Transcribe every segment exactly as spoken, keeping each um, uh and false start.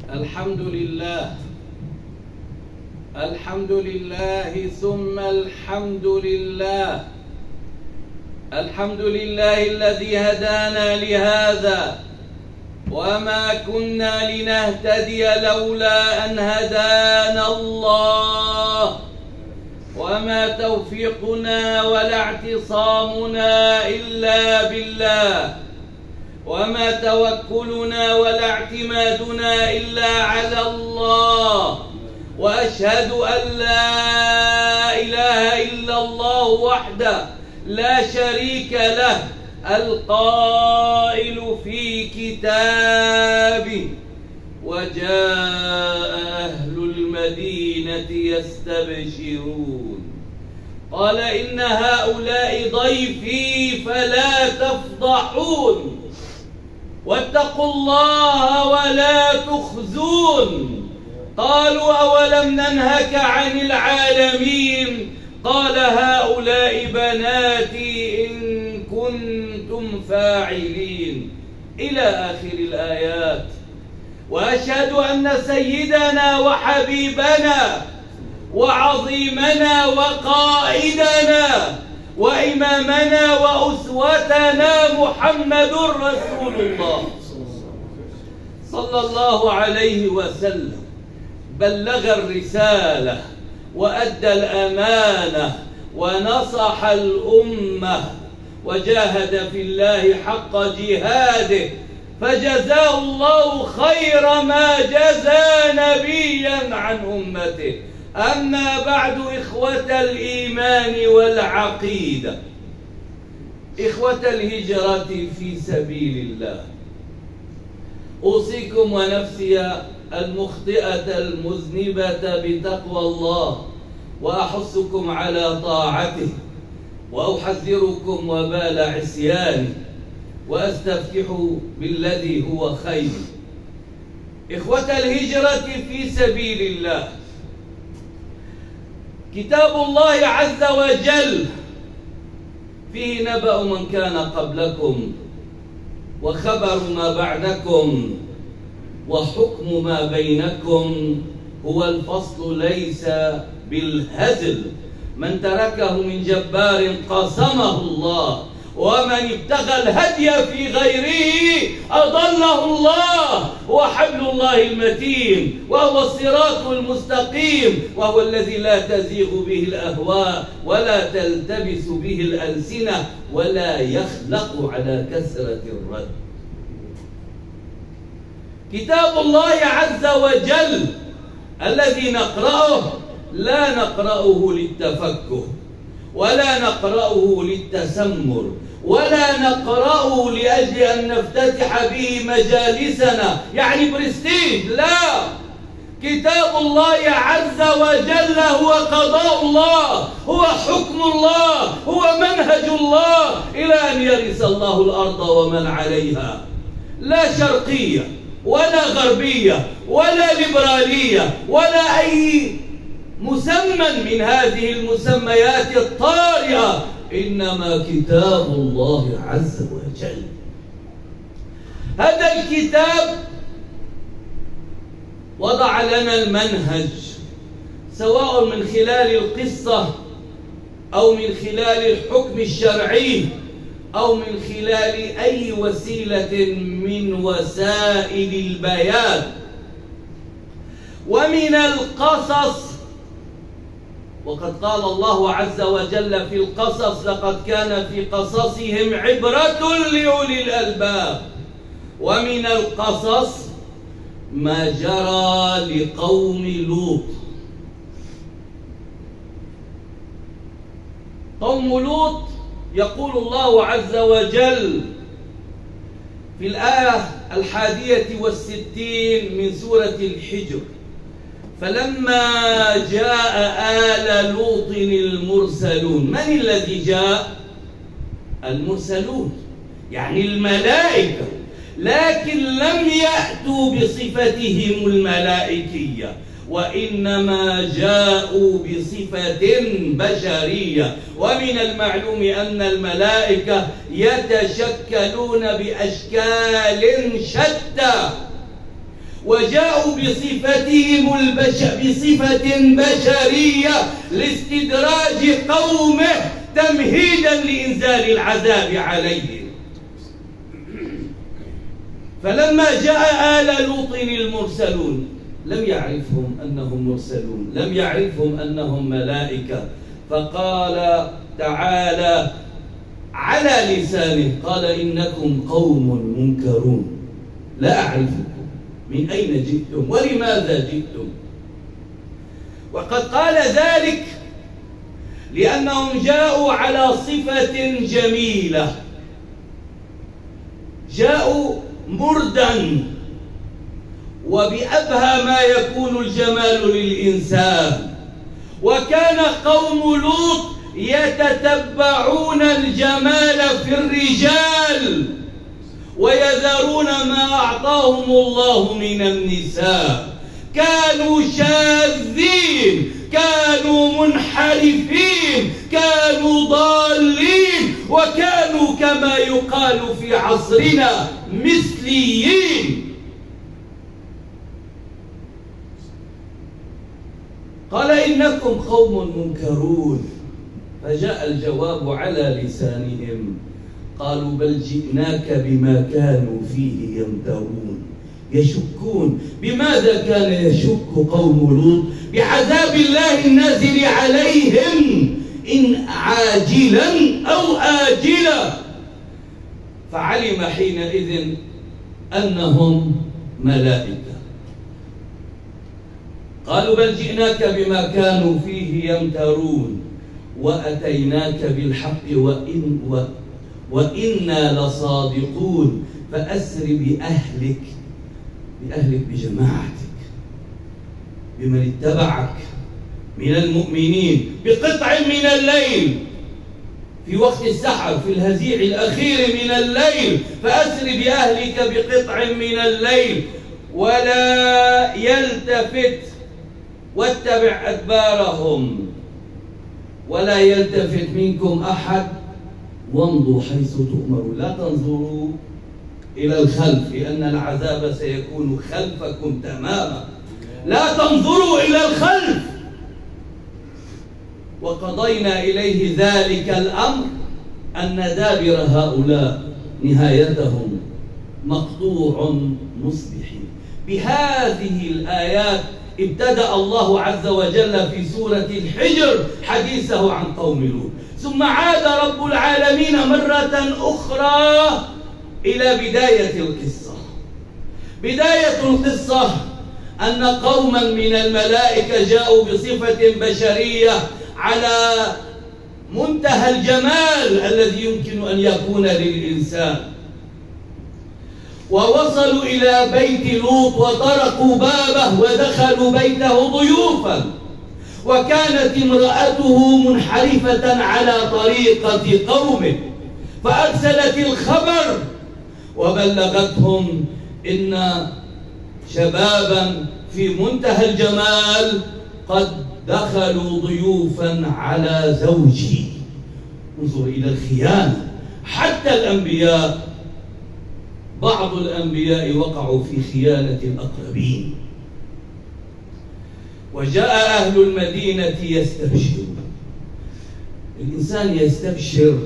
الحمد لله الحمد لله ثم الحمد لله الحمد لله الذي هدانا لهذا وما كنا لنهتدي لولا أن هدانا الله وما توفيقنا ولا اعتصامنا إلا بالله وما توكلنا ولا اعتمادنا إلا على الله وأشهد أن لا إله إلا الله وحده لا شريك له القائل في كتابه وجاء أهل المدينة يستبشرون قال إن هؤلاء ضيفي فلا تفضحون واتقوا الله ولا تخزون قالوا أولم ننهك عن العالمين قال هؤلاء بناتي إن كنتم فاعلين إلى آخر الآيات. وأشهد أن سيدنا وحبيبنا وعظيمنا وقائدنا وإمامنا وأسوتنا محمد رسول الله صلى الله عليه وسلم بلغ الرسالة وأدى الأمانة ونصح الأمة وجاهد في الله حق جهاده فجزاه الله خير ما جزى نبيا عن أمته. أما بعد إخوة الإيمان والعقيدة، إخوة الهجرة في سبيل الله، أوصيكم ونفسي المخطئة المذنبة بتقوى الله وأحثكم على طاعته وأحذركم وبال عصيانه وأستفتح بالذي هو خير. إخوة الهجرة في سبيل الله، كتاب الله عز وجل فيه نبأ من كان قبلكم وخبر ما بعدكم وحكم ما بينكم، هو الفصل ليس بالهزل، من تركه من جبار قسمه الله ومن ابتغى الهدي في غيره أضله الله، وحبل الله المتين وهو الصراط المستقيم وهو الذي لا تزيغ به الأهواء ولا تلتبس به الألسنة ولا يخلق على كثرة الرد. كتاب الله عز وجل الذي نقرأه لا نقرأه للتفكه ولا نقرأه للتسمر ولا نقرأه لأجل أن نفتتح به مجالسنا يعني برستيج، لا، كتاب الله عز وجل هو قضاء الله، هو حكم الله، هو منهج الله إلى أن يرث الله الأرض ومن عليها. لا شرقية ولا غربية ولا ليبرالية ولا أي مسمى من هذه المسميات الطارئة، إنما كتاب الله عز وجل. هذا الكتاب وضع لنا المنهج سواء من خلال القصة أو من خلال الحكم الشرعي أو من خلال أي وسيلة من وسائل البيان. ومن القصص، وقد قال الله عز وجل في القصص لقد كان في قصصهم عبرة لأولي الألباب، ومن القصص ما جرى لقوم لوط. قوم لوط يقول الله عز وجل في الآية الحادية والستين من سورة الحجر: فلما جاء آل لوط المرسلون. من الذي جاء؟ المرسلون يعني الملائكة، لكن لم يأتوا بصفتهم الملائكية وإنما جاءوا بصفة بشرية. ومن المعلوم أن الملائكة يتشكلون بأشكال شتى، وجاءوا بصفتهم البش... بصفة بشرية لاستدراج قومه تمهيدا لإنزال العذاب عليهم. فلما جاء آل لوط المرسلون لم يعرفهم أنهم مرسلون، لم يعرفهم أنهم ملائكة، فقال تعالى على لسانه قال إنكم قوم منكرون لا أعرفكم من أين جئتم ولماذا جئتم. وقد قال ذلك لأنهم جاءوا على صفة جميلة، جاءوا مردا وبأبهى ما يكون الجمال للإنسان. وكان قوم لوط يتتبعون الجمال في الرجال ويذرون ما أعطاهم الله من النساء. كانوا شاذين، كانوا منحرفين، كانوا ضالين، وكانوا كما يقال في عصرنا مثليين. قال إنكم قوم منكرون، فجاء الجواب على لسانهم قالوا بل جئناك بما كانوا فيه يمترون، يشكون. بماذا كان يشك قوم لوط؟ بعذاب الله النازل عليهم إن عاجلا أو آجلا. فعلم حينئذ أنهم ملائكة. قالوا بل جئناك بما كانوا فيه يمترون وأتيناك بالحق وإن و وإنا لصادقون. فأسر بأهلك بأهلك بجماعتك بمن اتبعك من المؤمنين بقطع من الليل، في وقت السحر في الهزيع الأخير من الليل. فأسر بأهلك بقطع من الليل ولا يلتفت واتبع أدبارهم ولا يلتفت منكم أحد وامضوا حيث تؤمرون. لا تنظروا إلى الخلف لأن العذاب سيكون خلفكم تماما. لا تنظروا إلى الخلف. وقضينا إليه ذلك الأمر أن دابر هؤلاء نهايتهم مقطوع مصبحين. بهذه الآيات ابتدأ الله عز وجل في سورة الحجر حديثه عن قوم لوط، ثم عاد رب العالمين مرة أخرى إلى بداية القصة. بداية القصة أن قوما من الملائكة جاءوا بصفة بشرية على منتهى الجمال الذي يمكن أن يكون للإنسان، ووصلوا إلى بيت لوط وطرقوا بابه ودخلوا بيته ضيوفا، وكانت امرأته منحرفة على طريقة قومه، فأرسلت الخبر وبلغتهم إن شبابا في منتهى الجمال قد دخلوا ضيوفا على زوجي. انظر إلى الخيانة. حتى الأنبياء، بعض الأنبياء وقعوا في خيانة الأقربين. وجاء أهل المدينة يستبشرون. الإنسان يستبشر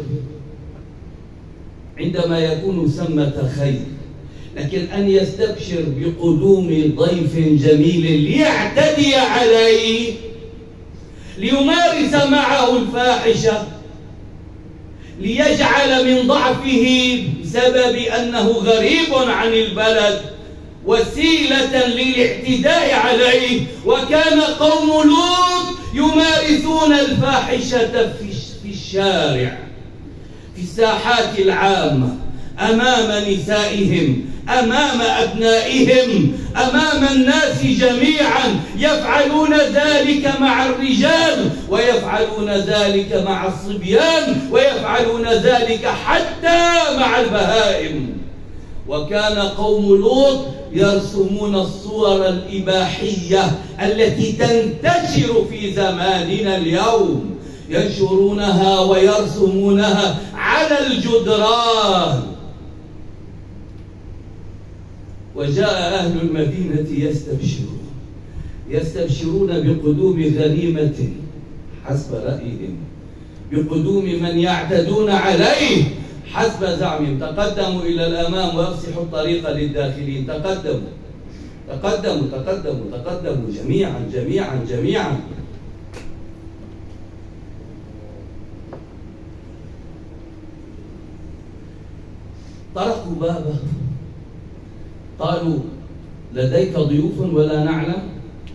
عندما يكون ثمة خير، لكن أن يستبشر بقدوم ضيف جميل ليعتدي عليه ليمارس معه الفاحشة ليجعل من ضعفه بسبب أنه غريب عن البلد وسيلة للاعتداء عليه. وكان قوم لوط يمارسون الفاحشة في الشارع في الساحات العامة أمام نسائهم، أمام أبنائهم، أمام الناس جميعا. يفعلون ذلك مع الرجال ويفعلون ذلك مع الصبيان ويفعلون ذلك حتى مع البهائم. وكان قوم لوط يرسمون الصور الإباحية التي تنتشر في زماننا اليوم، ينشرونها ويرسمونها على الجدران. وجاء أهل المدينة يستبشرون يستبشرون بقدوم غنيمة حسب رأيهم، بقدوم من يعتدون عليه حسب زعمهم. تقدموا إلى الأمام وافسحوا الطريق للداخلين. تقدموا تقدموا تقدموا تقدموا جميعا جميعا جميعا. طرقوا بابه، قالوا: لديك ضيوف ولا نعلم؟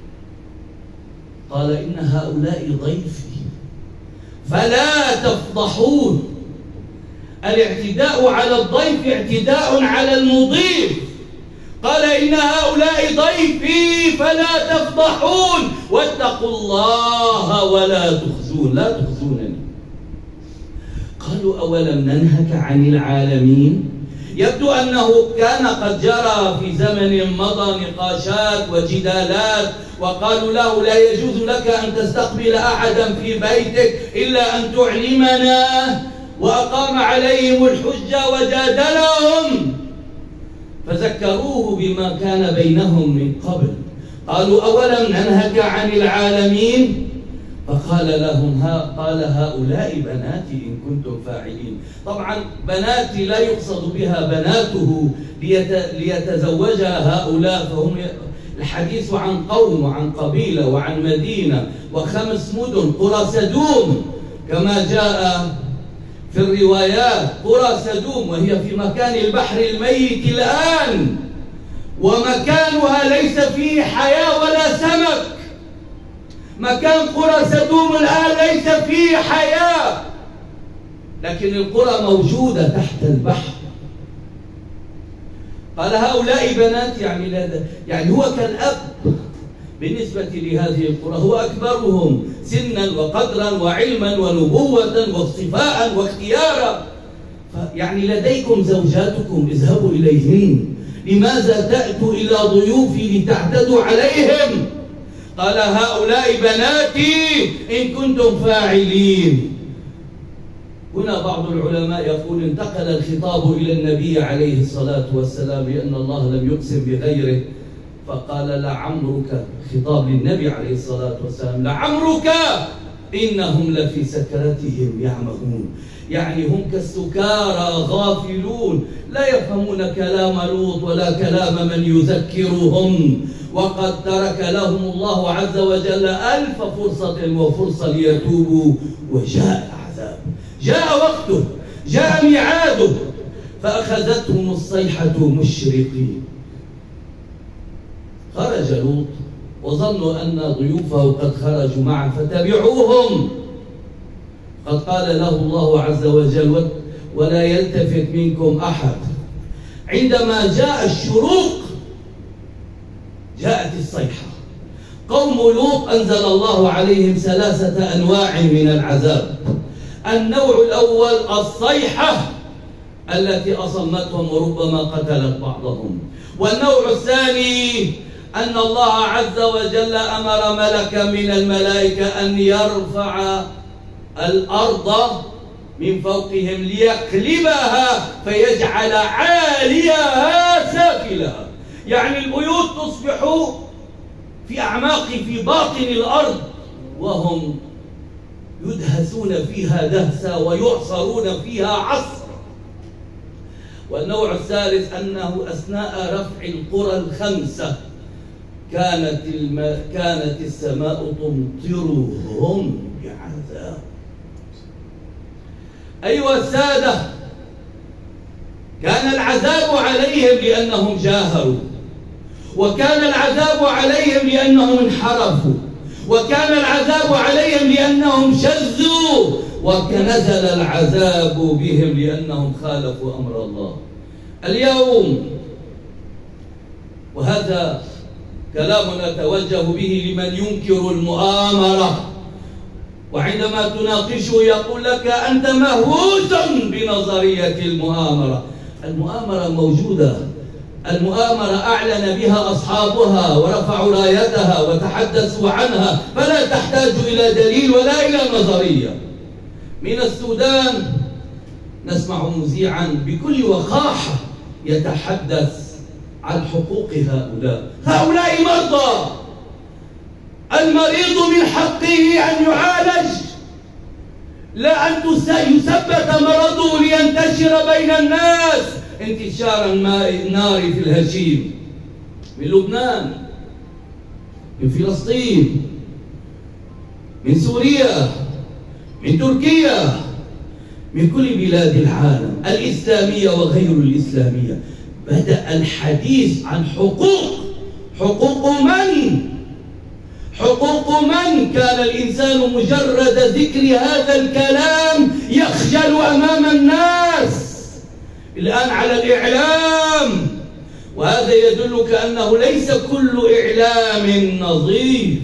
قال: إن هؤلاء ضيفي فلا تفضحون. الاعتداء على الضيف اعتداء على المضيف. قال: إن هؤلاء ضيفي فلا تفضحون واتقوا الله ولا تخزون، لا تخزونني. قالوا: أولم ننهك عن العالمين؟ يبدو أنه كان قد جرى في زمن مضى نقاشات وجدالات، وقالوا له: لا يجوز لك أن تستقبل أحدا في بيتك إلا أن تعلمنا، وأقام عليهم الحجة وجادلهم، فذكروه بما كان بينهم من قبل. قالوا: أولم ننهك عن العالمين؟ فقال لهم: ها قال هؤلاء بناتي إن كنتم فاعلين. طبعا بناتي لا يقصد بها بناته ليتزوجها هؤلاء، فهم الحديث عن قوم وعن قبيلة وعن مدينة وخمس مدن، قرى سدوم كما جاء في الروايات، قرى سدوم وهي في مكان البحر الميت الآن، ومكانها ليس فيه حياة ولا سمك. مكان قرى سدوم الآن ليس فيه حياة، لكن القرى موجودة تحت البحر. قال: هؤلاء بنات، يعني لا يعني هو كالأب بالنسبة لهذه القرى، هو أكبرهم سنا وقدرا وعلما ونبوة واصطفاء واختيارا. يعني لديكم زوجاتكم، اذهبوا إليهن، لماذا تأتوا إلى ضيوفي لتعتدوا عليهم؟ قال: هؤلاء بناتي إن كنتم فاعلين. هنا بعض العلماء يقول: انتقل الخطاب إلى النبي عليه الصلاة والسلام لأن الله لم يقسم بغيره، فقال: لعمرك، خطاب للنبي عليه الصلاة والسلام، لعمرك إنهم لفي سكرتهم يعمهون. يعني هم كالسكارى غافلون، لا يفهمون كلام لوط ولا كلام من يذكرهم، وقد ترك لهم الله عز وجل ألف فرصة وفرصة ليتوبوا، وجاء العذاب، جاء وقته، جاء ميعاده، فأخذتهم الصيحة مشرقين. خرج لوط وظنوا أن ضيوفه قد خرجوا معه فتبعوهم. قد قال له الله عز وجل: ولا يلتفت منكم أحد. عندما جاء الشروق جاءت الصيحة. قوم لوط أنزل الله عليهم ثلاثة أنواع من العذاب. النوع الأول الصيحة التي أصمتهم وربما قتلت بعضهم. والنوع الثاني أن الله عز وجل أمر ملكا من الملائكة أن يرفع الأرض من فوقهم ليقلبها فيجعل عاليها سافلها. يعني البيوت تصبح في أعماق في باطن الأرض، وهم يدهسون فيها دهسا ويعصرون فيها عصرا. والنوع الثالث أنه أثناء رفع القرى الخمسة كانت الم... كانت السماء تمطرهم بعذاب. أيها السادة، كان العذاب عليهم لأنهم جاهروا، وكان العذاب عليهم لأنهم انحرفوا، وكان العذاب عليهم لأنهم شذوا، ونزل العذاب بهم لأنهم خالفوا أمر الله. اليوم، وهذا كلام نتوجه به لمن ينكر المؤامرة، وعندما تناقشه يقول لك: أنت مهووس بنظرية المؤامرة. المؤامرة موجودة، المؤامرة أعلن بها أصحابها ورفعوا رايتها وتحدثوا عنها، فلا تحتاج إلى دليل ولا إلى نظرية. من السودان نسمع مذيعا بكل وقاحة يتحدث عن حقوق هؤلاء. هؤلاء مرضى، المريض من حقه أن يعالج، لا أن يثبت مرضه لينتشر بين الناس انتشار النار في الهشيم. من لبنان، من فلسطين، من سوريا، من تركيا، من كل بلاد العالم الإسلامية وغير الإسلامية، بدأ الحديث عن حقوق. حقوق من؟ حقوق من؟ كان الإنسان مجرد ذكر هذا الكلام يخجل أمام الناس. الآن على الإعلام، وهذا يدلك أنه ليس كل إعلام نظيف.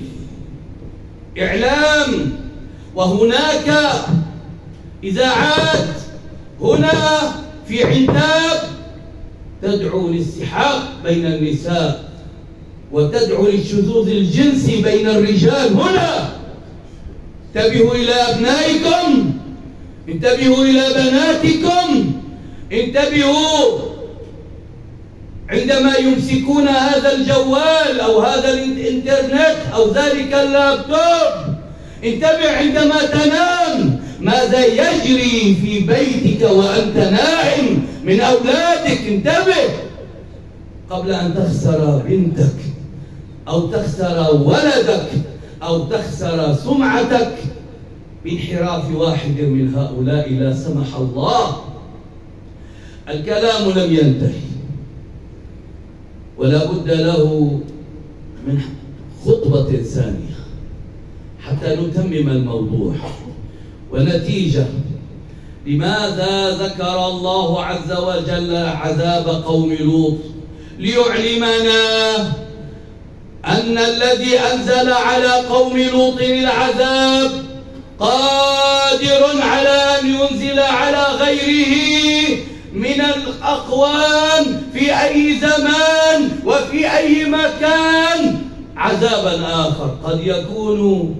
إعلام وهناك إذاعات هنا في عنتاب تدعو للسحاق بين النساء وتدعو للشذوذ الجنسي بين الرجال. هنا انتبهوا إلى أبنائكم، انتبهوا إلى بناتكم، انتبهوا عندما يمسكون هذا الجوال أو هذا الإنترنت أو ذلك اللابتوب. انتبه عندما تنام ماذا يجري في بيتك وأنت نائم من أولادك. انتبه قبل أن تخسر بنتك أو تخسر ولدك أو تخسر سمعتك بانحراف واحد من هؤلاء لا سمح الله. الكلام لم ينتهي، ولا بد له من خطبة ثانية حتى نتمم الموضوع. ونتيجة لماذا ذكر الله عز وجل عذاب قوم لوط؟ ليعلمنا أن الذي أنزل على قوم لوط العذاب قادر على أن ينزل على غيره من الأقوام في أي زمان وفي أي مكان عذابا آخر قد يكون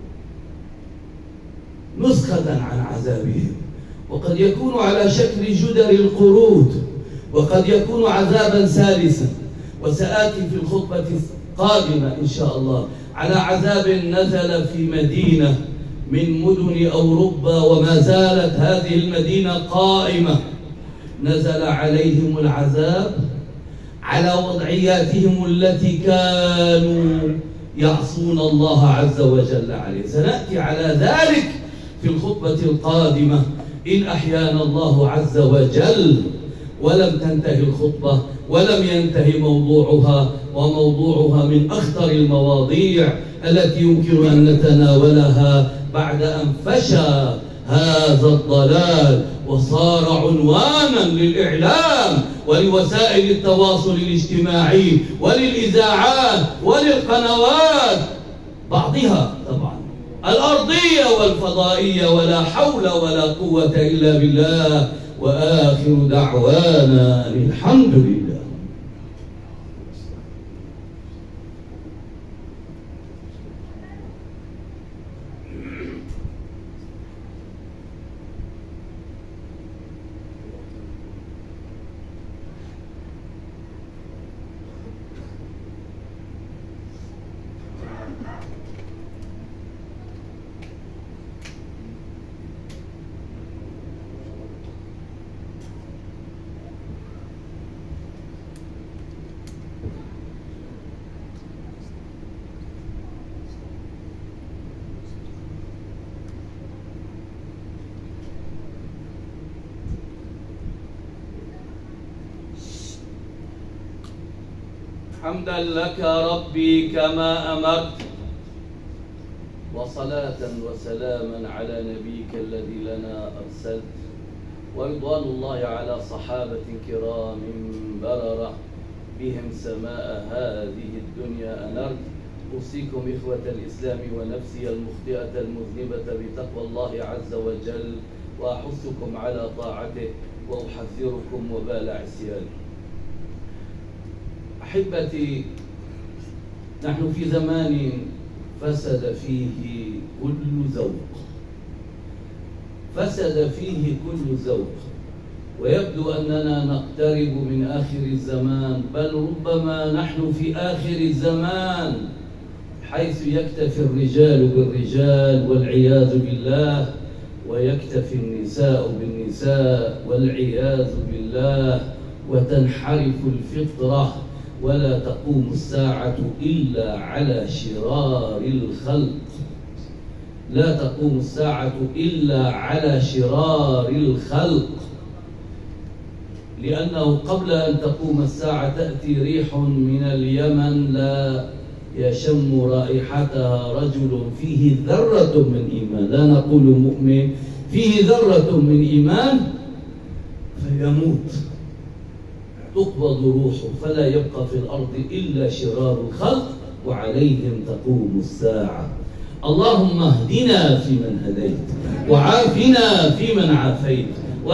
نسخة عن عذابهم، وقد يكون على شكل جدر القرود، وقد يكون عذابا ثالثا. وسآتي في الخطبة القادمة إن شاء الله على عذاب نزل في مدينة من مدن أوروبا وما زالت هذه المدينة قائمة. نزل عليهم العذاب على وضعياتهم التي كانوا يعصون الله عز وجل عليه. سنأتي على ذلك في الخطبة القادمة إن أحيانا الله عز وجل. ولم تنتهي الخطبة ولم ينتهي موضوعها، وموضوعها من أخطر المواضيع التي يمكن أن نتناولها بعد أن فشى هذا الضلال وصار عنوانا للإعلام ولوسائل التواصل الاجتماعي وللإذاعات وللقنوات، بعضها طبعا الأرضية والفضائية، ولا حول ولا قوة إلا بالله. وآخر دعوانا الحمد لله. حمدا لك ربي كما أمرت، وصلاة وسلاما على نبيك الذي لنا أرسلت، ورضوان الله على صحابة كرام بررة بهم سماء هذه الدنيا أنرت. أوصيكم إخوة الإسلام ونفسي المخطئة المذنبة بتقوى الله عز وجل، وأحثكم على طاعته وأحذركم وبال عصيانه. أحبتي، نحن في زمان فسد فيه كل ذوق، فسد فيه كل ذوق. ويبدو أننا نقترب من آخر الزمان، بل ربما نحن في آخر الزمان، حيث يكتفي الرجال بالرجال والعياذ بالله، ويكتفي النساء بالنساء والعياذ بالله، وتنحرف الفطرة، ولا تقوم الساعة إلا على شرار الخلق. لا تقوم الساعة إلا على شرار الخلق، لأنه قبل أن تقوم الساعة تأتي ريح من اليمن لا يشم رائحتها رجل فيه ذرة من إيمان، لا نقول مؤمن، فيه ذرة من إيمان فيموت، تقبض روحه، فلا يبقى في الأرض إلا شرار الخلق، وعليهم تقوم الساعة. اللهم اهدنا فيمن هديت، وعافنا فيمن عافيت،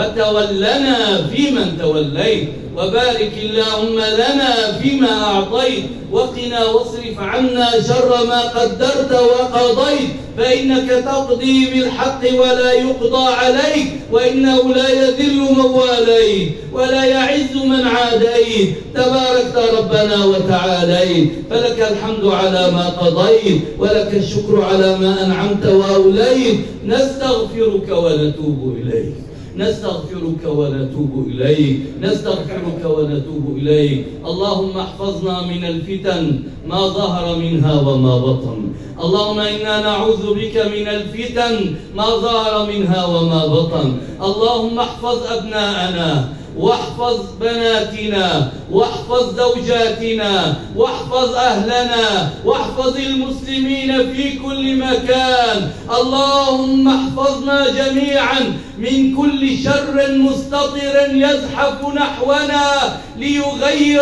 وتولنا فيمن توليت، وبارك اللهم لنا فيما أعطيت، وقنا واصرف عنا شر ما قدرت وقضيت، فإنك تقضي بالحق ولا يقضى عليك، وإنه لا يذل من واليت ولا يعز من عاديت، تباركت ربنا وتعاليت، فلك الحمد على ما قضيت، ولك الشكر على ما أنعمت وأوليت. نستغفرك ونتوب إليك، نستغفرك ونتوب إليك، نستغفرك ونتوب إليك. اللهم احفظنا من الفتن ما ظهر منها وما بطن. اللهم إنا نعوذ بك من الفتن ما ظهر منها وما بطن. اللهم احفظ أبناءنا، واحفظ بناتنا، واحفظ زوجاتنا، واحفظ أهلنا، واحفظ المسلمين في كل مكان. اللهم احفظنا جميعا من كل شر مستطر يزحف نحونا ليغير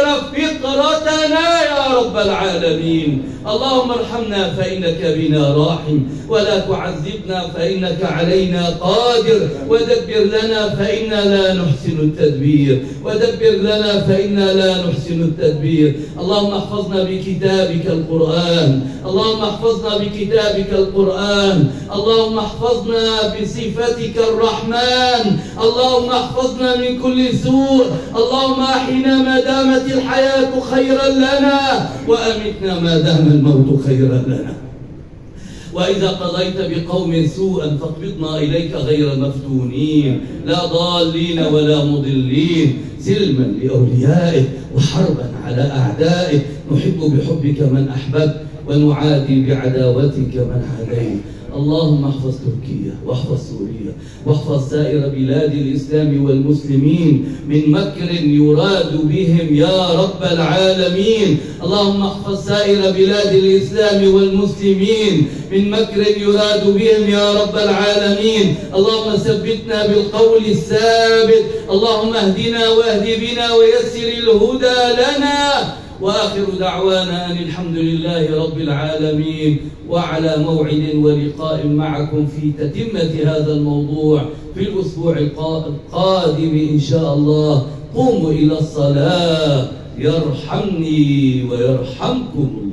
فطرتنا يا رب العالمين. اللهم ارحمنا فإنك بنا راحم، ولا تعذبنا فإنك علينا قادر، ودبر لنا فإنا لا نحسن التدبير، ودبر لنا فإنا لا نحسن التدبير. اللهم احفظنا بكتابك القرآن، اللهم احفظنا بكتابك القرآن، اللهم احفظنا بصفتك الرحمن، اللهم احفظنا من كل سوء. اللهم احينا ما دامت الحياة خيرا لنا، وأمتنا ما دام الموت خيرا لنا. وإذا قضيت بقوم سوءا فاقبضنا إليك غير مفتونين، لا ضالين ولا مضلين، سلما لأوليائه وحربا على أعدائه. نحب بحبك من أحببت، ونعادي بعداوتك من عاديت. اللهم احفظ تركيا، واحفظ سوريا، واحفظ سائر بلاد الإسلام والمسلمين من مكر يراد بهم يا رب العالمين. اللهم احفظ سائر بلاد الإسلام والمسلمين من مكر يراد بهم يا رب العالمين. اللهم ثبتنا بالقول الثابت، اللهم اهدنا واهد بنا ويسر الهدى لنا. وآخر دعوانا أن الحمد لله رب العالمين، وعلى موعد ولقاء معكم في تتمة هذا الموضوع في الأسبوع القادم إن شاء الله. قوموا إلى الصلاة يرحمني ويرحمكم.